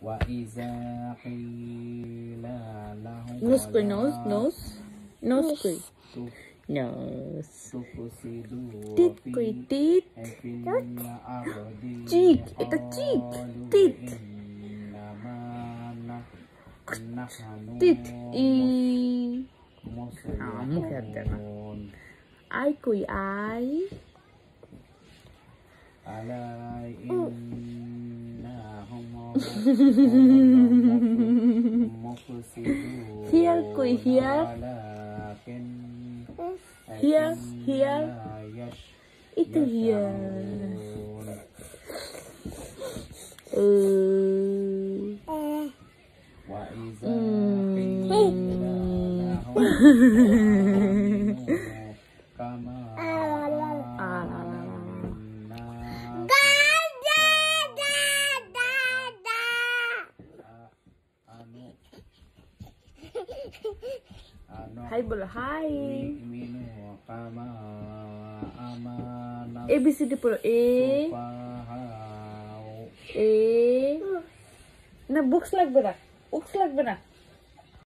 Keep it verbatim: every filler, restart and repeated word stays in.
Wa iza qila lahum Nose ko, nose, nose. Nose ko. Nose. tufsidu Teeth ko, teeth. fil ardi Cheek. Ito cheek. Teeth. innama nahnu Teeth. I. Ah, muslimun. mukha na. Eye ko, eye. Ala innahum mufsidun. Here ko, here. Walakin Here, here. Itu here. Uh. Wa iza Hmm. qila lahum kama Hai bola, hai. minu kama amana A B C D pula. A. sufahau. A. Na books lag bana. Books lag bana.